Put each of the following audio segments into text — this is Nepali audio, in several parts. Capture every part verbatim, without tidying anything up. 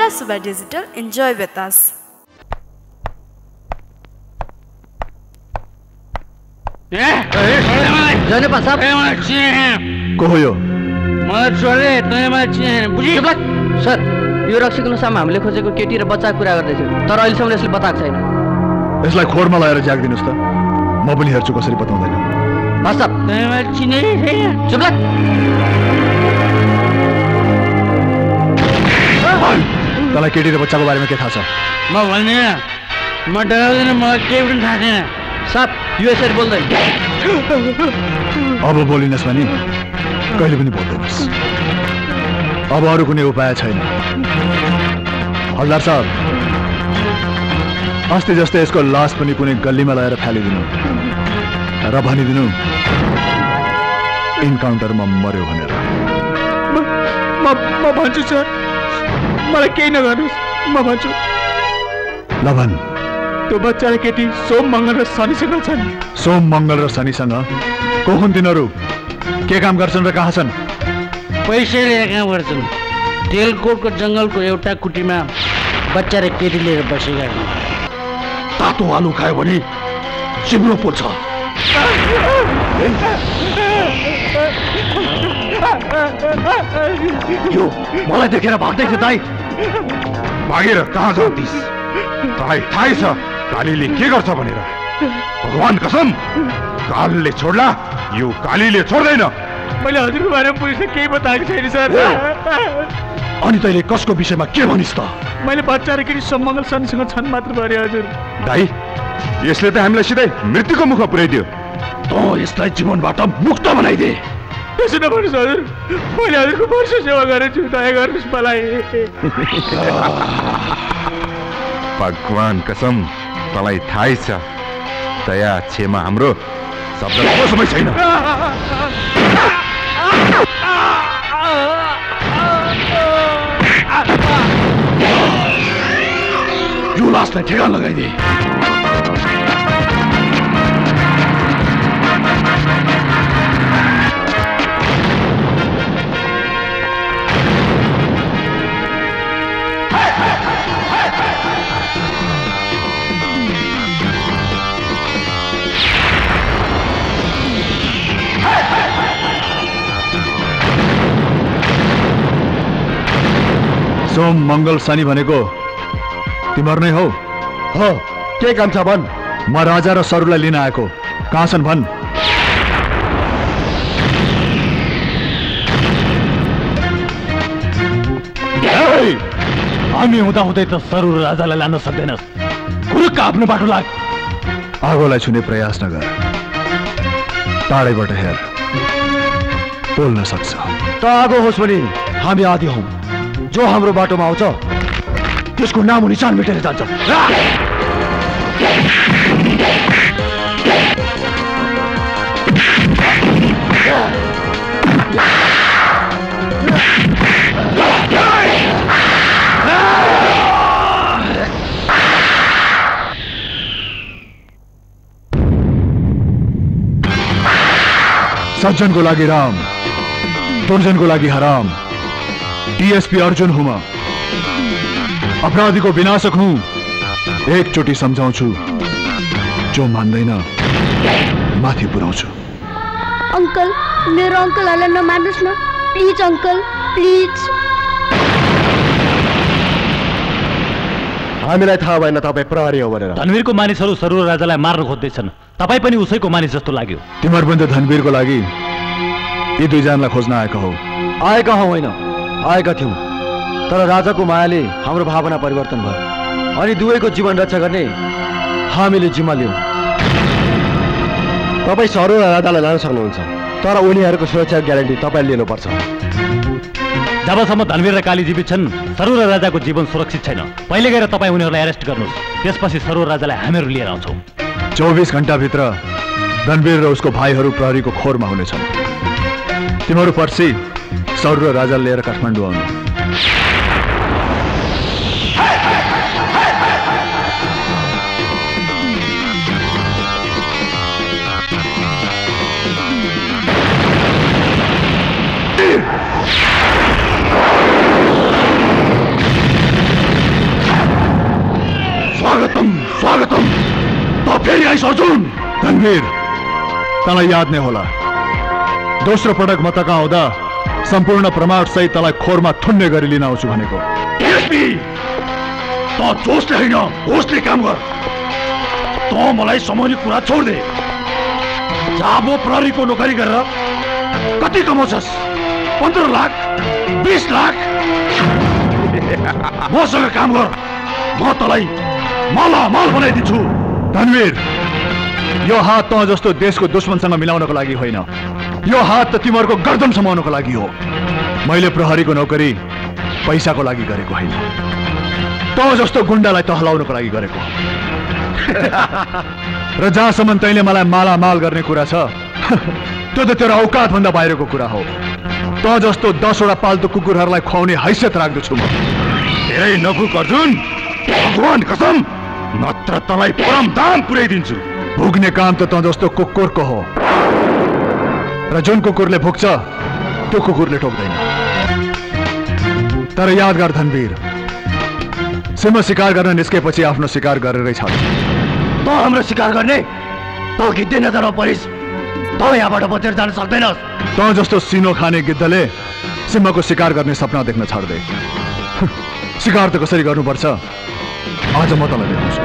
Budha Subba Digital. Enjoy with us. जाने पास साहब कोयो मलाई छोडे तैँले मलाई चिने बुझी सर यो रक्सीको नसामा हामीले खोजेको केटी र बच्चाको कुरा गर्दैछु तर अहिलेसम्म यसले बताएको छैन यसलाई खोरमा लगाएर ज्याग्दिनुस् त म पनि हेर्छु कसरी बताउँदैन पास साहब तैँले मलाई चिने चुप लाग तँलाई केटी र बच्चाको बारेमा के थाहा छ म भन्दिनँ म डराउँदिनँ मलाई केही पनि थाहा छैन साहब यो यसरी बोल्दैन अब बोलिनस् भने कहिले पनि बोल्दैनस् अब अरू कुनै उपाय छैन हल्दार साहब अस्ति जस्तै यसको लास पनि कुनै गल्लीमा लगाएर फालिदिनु र भनिदिनु इन्काउन्टरमा मर्यो भनेर म म भन्छु सर मलाई केही नगर्नुहोस् म भन्छु ल भन् त्यो बच्चा र केटी सोम मङ्गल र शनिसँग छन् सोम मङ्गल र शनिसँग को हुन् तिनीहरू के काम गर्छन् र कहाँ छन् पैसा लिएर काम गर्छन् तेलकोटको जङ्गलको एउटा कुटीमा बच्चा र केटी लिएर बसेका छन् तातो आलु खायो भने चिम्रो पोल्छ यो मलाई देखेर भाग्दैछ दाइ भागेर कहाँ जाँदिस् तँलाई थाहै छ कालीले के गर्छ भनेर भगवान कसम कालले छोड्ला यो कालीले छोड्दैन मैले हजुरको बारेमा पुलिसले केही बताएको छैन सर अनि तैँले कसको विषयमा के भनिस् त मैले बच्चा र केटी सोममङ्गल शनिसँग छन् मात्र भने हजुर दाइ यसले त हामीलाई सिधै मृत्युको मुखमा पुर्याइदियो त यसलाई जीवनबाट मुक्त बनाइदे त्यसो नभन्नुहोस् हजुर मैले हजुरको वर्ष सेवा गरेछु दया गर्नुहोस् मलाई भगवान कसम तँलाई थाहै छ दया क्षमा हाम्रो शब्दको समय छैन यो लासलाई ठेगान लगाइदिए सोम मङ्गल शनि भनेको तिम्रो नै हो हो के काम छ भन् म राजा र सरुलाई लिन आएको कहाँ छन् भन् हामी हुँदा हुँदै त सरू र राजालाई लान सक्दैनस् गुरुका आफ्नो बाटो लाग आगोलाई छुने प्रयास नगर टाढैबाट हेर बोल्न सक्छ त आगो होस् भने हामी आदि हौ जो हाम्रो बाटोमा आउँछ त्यसको नाम निशान मेटेर जान्छ सज्जनको लागि राम दुर्जनको लागि हराम डीएसपी अर्जुन हुँ म अपराधीको विनाशक हुँ एकचोटि सम्झाउँछु जो मान्दैन माथि पुर्याउँछु अंकल मेरो अंकलहरुलाई नमान्नुस् न प्लिज अंकल प्लिज हामीलाई थाहा भएन तपाई प्रहरी हो भनेर धनवीरको मानिसहरू सरू राजालाई मार्न खोज्दैछन् तपाई पनि उसैको मानिस जस्तो लाग्यो तिम्रो पनि त धनवीरको लागि यी दुईजनालाई खोज्न आएका हौ आएका हौ होइन आएका थियौं तर राजाको मायाले हाम्रो भावना परिवर्तन भयो अनि दुवैको जीवन रक्षा गर्ने हामीले जिम्मा लियौं तपाई सरू र राजालाई लान सक्नुहुन्छ तर उनीहरूको सुरक्षा ग्यारेन्टी तपाईले लिनुपर्छ जबसम्म धनवीर र काली जीवित छन् सरू र राजाको जीवन सुरक्षित छैन पहिले गएर तपाई उनीहरूलाई एरेस्ट गर्नुस् त्यसपछि सरू र राजालाई हामीहरू लिएर आउँछौं चौबीस घण्टा भित्र धनवीर र उसको भाइहरू प्रहरीको खोरमा हुनेछन् तिमीहरू पर्सि सरू र राजा लिएर काठमाडौँ आउनु अर्जुन धनवीर तँलाई याद नै होला दोस्रो पटक म तक आउँदा सम्पूर्ण प्रमाण सहित तँलाई खोरमा थुन्ने गरी लिन आउँछु भनेको त जोसले होइन होसले काम गर त मलाई समाउने कुरा छोड दे जाबो प्रहरीको नोकरी गरेर कति कमाउँछस् पन्ध्र लाख बीस लाख मसँग काम गर म तँलाई मालामाल बनाइदिन्छु धनवीर यो हात त जस्तो देशको दुश्मनसँग मिलाउनको लागि होइन यो हात त तिमीहरूको गर्दन समाउनको लागि हो मैले प्रहरीको नोकरी पैसाको लागि गरेको होइन त जस्तो गुण्डालाई तहलाउनको लागि गरेको र जहाँसम्म तैँले मलाई मालामाल गर्ने कुरा छ त्यो त तेरो औकात भन्दा बाहिरको कुरा हो त जस्तो दसवटा पाल्तु कुकुरहरूलाई खुवाउने हैसियत राख्दछु म धेरै नफुक अर्जुन भगवान कसम नत्र तँलाई परम दाम पुर्याइदिन्छु भुग्ने काम त त जस्तो कुकुरको हो र जुन कुकुरले भुक्छ त्यो कुकुरले ठोक्दैन तर याद गर धनवीर सिंह शिकार गर्न निस्केपछि आफ्नो शिकार गरेरै छ त हाम्रो शिकार गर्ने त गिद्धे नजर परिस त यहाँबाट बचेर जान सक्दैनस् त जस्तो सिनो खाने गिद्धले सिंहको शिकार गर्ने सपना देख्न छाड्दै शिकार त कसरी गर्नुपर्छ आज म तँलाई देखाउँछु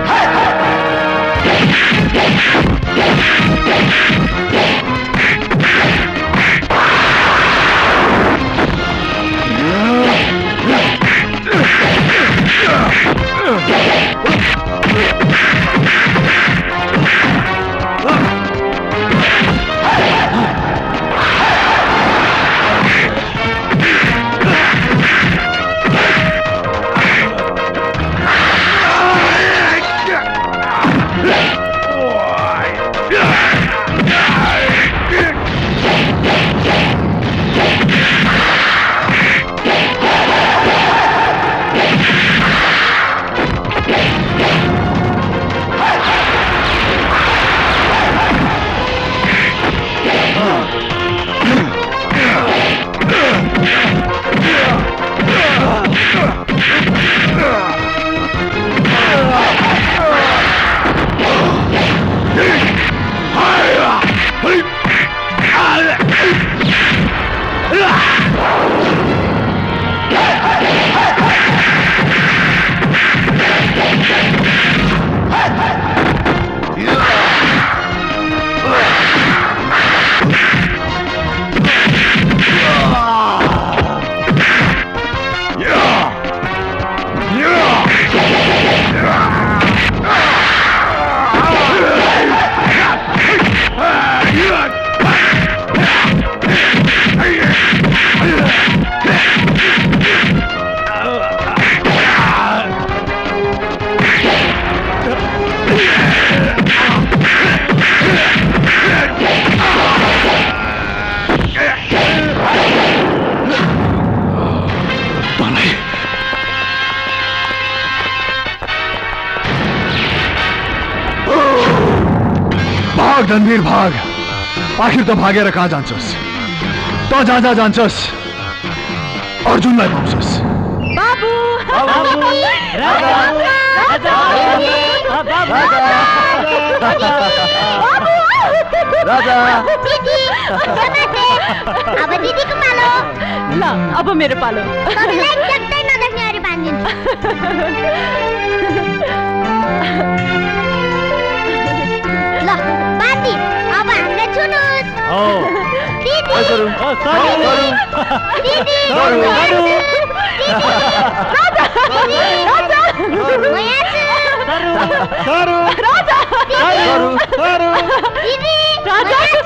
रणवीर भाग आखिर त भागेर कहाँ जान्छस् त जहाँ जहाँ जान्छस् अर्जुनलाई पाउँछस् बाबु राजा अब दिदीको पालो ल अब मेरो पालो तपाईलाई ट्याक्कै नदेख्ने गरी बान्दिन्छु ल बान्दी अब हामीले छुनुस् हो दिदी गरौँ दिदी गरौँ राजा राजा म यहाँ छु गरौँ राजा गरौँ दिदी राजा